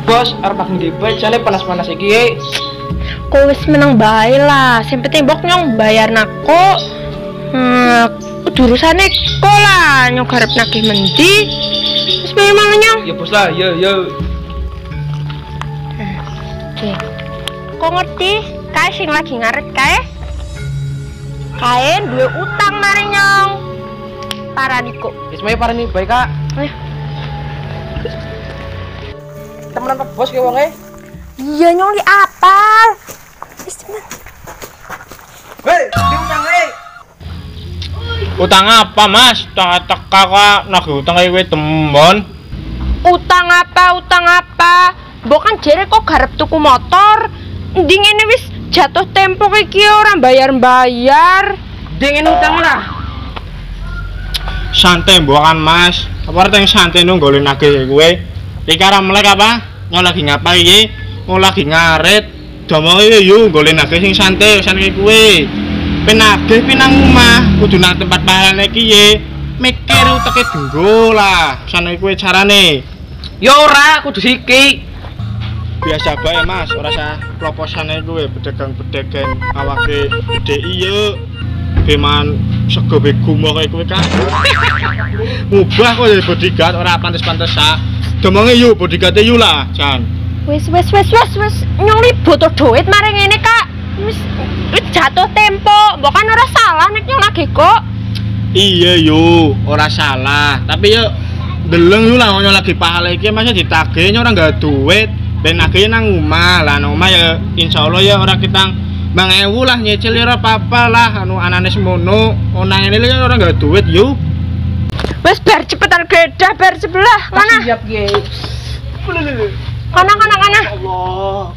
bos, arep makan di bae jane panas-panas iki. Kok wis meneng bae lah. Sing penting mbok nyong bayar nako. Durusane kok lah nyong garep nagih mendi. Wis bayar mang nyong. Ya bos lah, yo. Oke. Kok ngerti? Kae sing lagi ngaret kae. Kae duwe utang mare nyong. Parani kok. Wis bae parani bae Kak. Ayo. Temenan Pak Bos ke wonge. Iya nyong li apal. Wis temen. Hei, diutang hei. Utang apa mas? Teka kak nagih utang kayak gue tembon. Utang apa? Mbok kan jere kok garep tuku motor. Nding ngene wis jatuh tempo iki ora bayar-bayar. Dingin utang lah. Santai bukan mas. Apa yang santai nung golin nagih gue? Dikara melek apa? Nyol lagi ngapa iki? Mau lagi ngaret. Domong iki yo golin nagih sing santai gue. Penagih pinang omah kudu nang tempat pahalane iki ye. Mikir uteke denggo lah. Sana kuwi carane. Ya ora kudu siki. Biasa bae Mas, ora sah proposane kuwi pedagang-pedagang awake gede iya. Beman sego be gumoh kaya kuwi kan. Mubah kok jadi bodyguard ora pantes-pantes sak. Domonge yo bodyguard yo lah, Jan. Wis nyong li butuh duit mari ngene Kak. Wis jatuh tempo, mbok kan ora salah nek nyong lagi kok. Iya yo, ora salah. Tapi yo deleng yo lah nyong lagi pahala iki masa ditagih nyong ora gak duit. Ben nagih nang omah. Lah nang omah ya insyaallah ya ora kitang 5.000 lah nyicil ya ora apa-apa lah anu anane semono. Onang ngene lho ora gak duit yo. Wis bar cepetan gedah bar sebelah. Mana? Siap ye. Kana. Allah.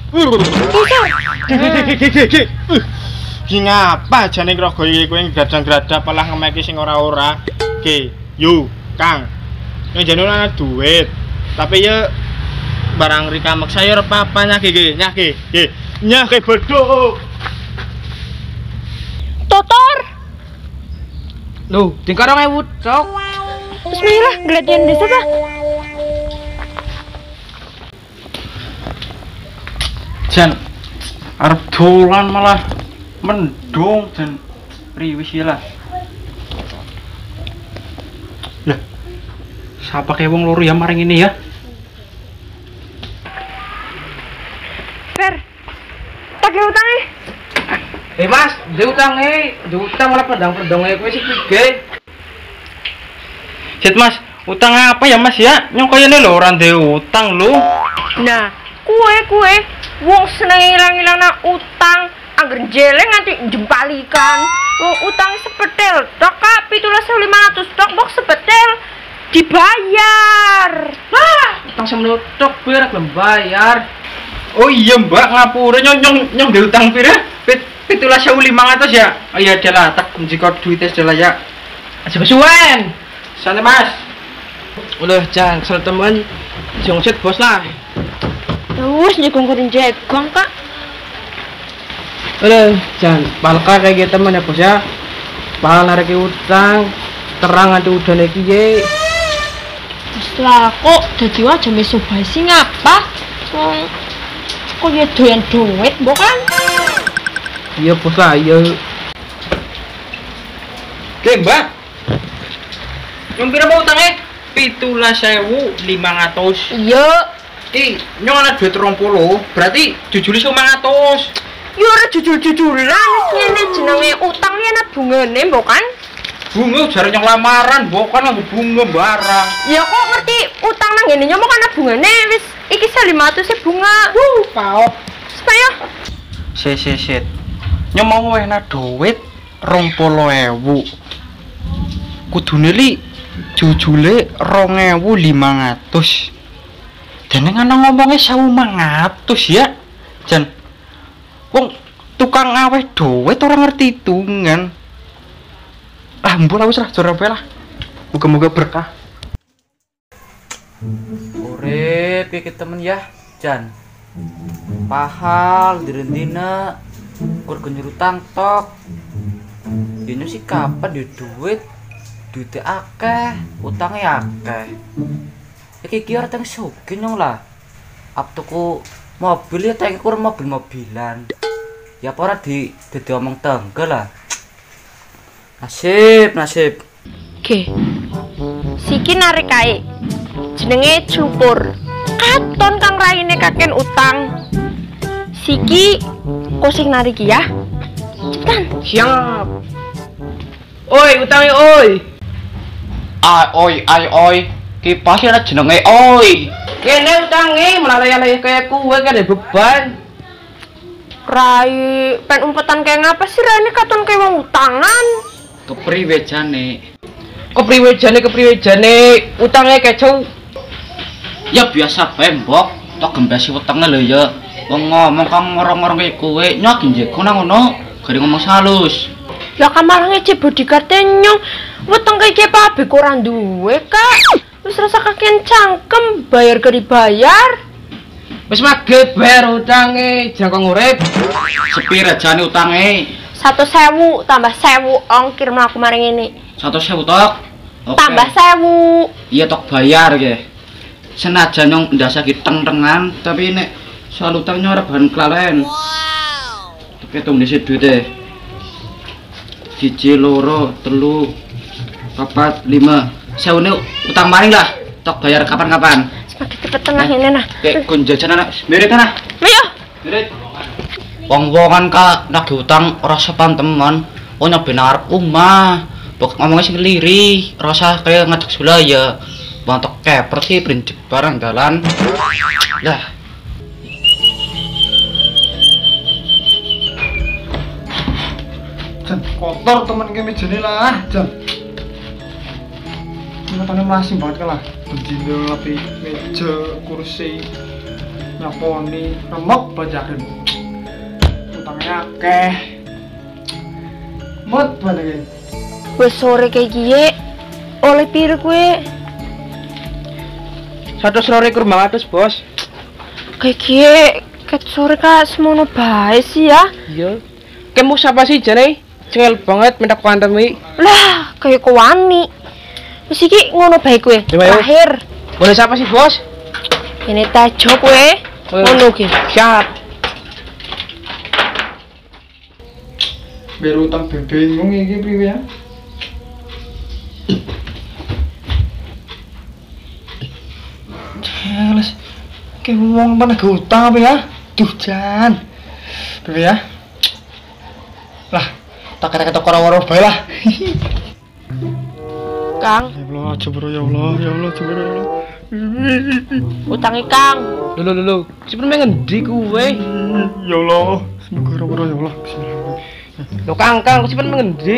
Ki ngapa jane krogo iki kowe gadang-gadang palah ngemeki sing ora-ora. Ki, yo, Kang. Nek jane ora ana duit. Tapi ya barang rika maksa ya ora apa-apa nyake iki, nyake. Nggih. Nyake beduk. Totor. Loh, tingkar 2000 sok. Bismillah, gladian desa ta? Jan arep dolan malah mendung dan priwis lah. Lah. Siapa kayak wong loro ya maring ini ya? Fer. Tagih utang Mas, diutang malah pedang-pedang kowe sik pige. Cet Mas, utang apa ya Mas ya? Nyong kayane lho ora ndek utang lho. Nah, kue wong seneng ilang-ilang na utang angger jeleng nganti jempalikan. Wong utang sepetel tok Kak 17.500 tok mbok sepetel dibayar. Utang semono tok biar gelem bayar. Oh iya Mbak, ngapura nyong diutang pira? 17.500 ya? Oh iya adalah tak njiko duitnya adalah ya. Aja kesuwen. Sana Mas. Udah jangan kesel temen. Jongset bos lah. Terus jegong Kak. Udah jangan palka kayak gitu temen ya bos ya. Pahal narik utang terang ada udah lagi ye. Setelah kok dadi wae meso bae sing ngapa? Wong kok ya doyan duit mbok kan? Iya bos lah, iya. Oke Mbak. Nyong pira mau utangnya? 17.500. Iya. Nyong ana duit 20, berarti jujuli 500. Ya ora jujul-jujulan ngene jenenge utang li ana bungane mbok kan? Bunga jare nyong lamaran, bukan nganggo bunga barang. Ya kok ngerti utang nang ngene nyomok ana bungane wis iki 500 bunga. Paop. Supaya Set. Nyong mau enak duit 20.000. Kudune li jujule 2.500. Dene ana ngomongnya 1.500 ya. Jan. Wong tukang aweh duit ora ngerti hitungan. Ah, mbok wis lah jare lah. Muga-muga berkah. Urip iki temen ya, Jan. Pahal direndina kur nyurutang tok. Dene sih kapan di duit akeh, utangnya akeh. Iki ki ora teng sugih nyong lah. tuku mobil ya tak kurang mobil-mobilan. Ya apa ora dadi omong tenggo lah. Nasib. Oke. Siki narik kae. Jenenge Cupur. Katon kang raine kaken utang. Siki kosing narik ya. Cepetan. Siap. Oi, utange oi. Oi. Ki pasti ada jenenge oi. Kene utange melalai-lalai kayak kue kan ada beban. Rai pen umpetan kayak ngapa sih Rai ini katon kayak wong utangan. Kepriwe jane? Kepriwe jane utange kecau. Ya biasa bae, Mbok. Tok gembesi wetenge lho ya. Wong ngomong kang ngorong-ngorong kaya kowe, nyok njeko nang ngono, gari ngomong halus. Ya kamarange cek bodyguard nyong. Weteng kayak pabe ora duwe, Kak. Wis rasa kakean cangkem, bayar gak dibayar. Wis mage bayar utange, jangkong urip. Sepira jane utange? 1.000 tambah 1.000 ongkir mlaku maring ini. 100.000 tok. Oke. Tambah 1.000. Iya tok bayar ge. Senajan nyong ndasa ki teng-tengan, tapi nek soal utang ora bahan kelalen. Wow. Ketung dhisik duite. 1, 2, 3, 4, 5. Seune utang maring lah. Tok bayar kapan-kapan. Semakin cepet tengah ini nah. Kayak kon jajan anak. Mirit ana. Ayo. Mirit. Wong-wongan ka nagih utang ora sepan teman. Oh nyoben arep omah. Pokok ngomongnya sing liri, rasa kayak ngadeg sulaya. Bantok keper sih prinsip barang dalan. Lah. Jan kotor temen ki mejane lah, Jan. Matane masing banget kan lah. Bendino api meja, kursi, nyaponi, remek bajakan. Utangnya akeh. Mut banget. Wes sore kayak gini oleh piro kue 100.500 bos. kayak gini ket sore kak semono bae sih ya. Iya. Kamu siapa sih jane? Cengel banget minta pandemi. Lah kayak kewani. Wis iki ngono bae kue. Lima, yuk. Terakhir. Boleh siapa sih bos? Ini tajo kue. Ngono ki. Siap. Biar utang bingung iki priwe ya. Jelas. Kayak ngomong mana ke utang apa ya? Duh Jan. Priwe ya? Lah, tak kata-kata orang-orang bae lah. Kang, Ya Allah, jebro ya Allah, jebro ya Allah. utangi Kang. Lho. Sebenarnya ngendi kuwe? Ya Allah, semoga orang-orang ya Allah. Bismillah. Lho Kang, sebenarnya ngendi?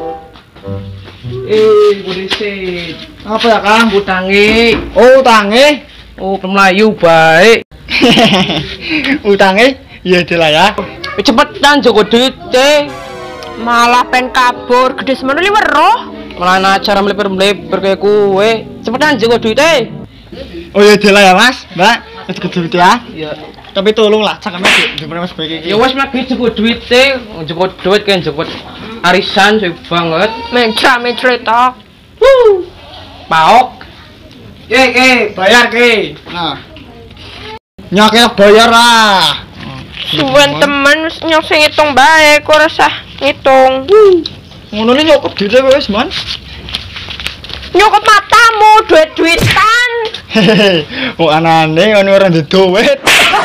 Burisit. Apa ya Kang? Utange. Oh, utange. Oh, Melayu baik. Utange? Iya lah ya. Cepetan Joko duite. Malah pen kabur gede semono li weruh. Malah acara melebar-melebar kayak kue. Cepetan Joko duite. Oh iya lah ya Mas, Mbak. Wis kudu ya. Iya. Tapi tolonglah cakeme di Mas baik iki. Ya wes mlagi Joko duite, Joko duit kan Joko arisan cuy banget. Mencra tok. Paok. Bayar ke. Nah. Nyake bayar lah. Suwen temen wis nyong sing ngitung bae, kok ora usah ngitung. Ngono ni nyokot dhewe wis, Man. Nyokot matamu, duit-duitan. Hehehe. Wong anane ono ora ndek duit.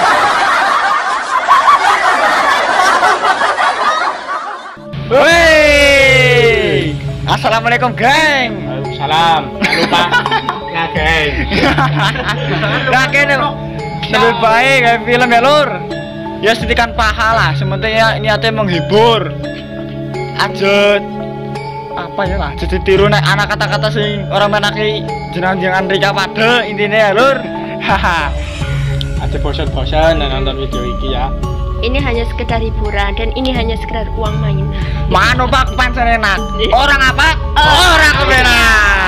Wey. Assalamualaikum, geng. Waalaikumsalam. Jangan lupa ya geng. Nah, kene lebih baik kayak film ya, Lur. Ya sedikan pahala, sementing ya niatnya menghibur. Ajut apa ya lah, jadi tiru nek anak kata-kata sing orang menaki jenang-jengan Rika pada intinya ya, Lur. Haha. Aja bosan-bosan nonton video iki ya. Ini hanya sekedar hiburan dan ini hanya sekedar uang mainan. Mano Pak pancen enak. Orang apa? Orang kebenar.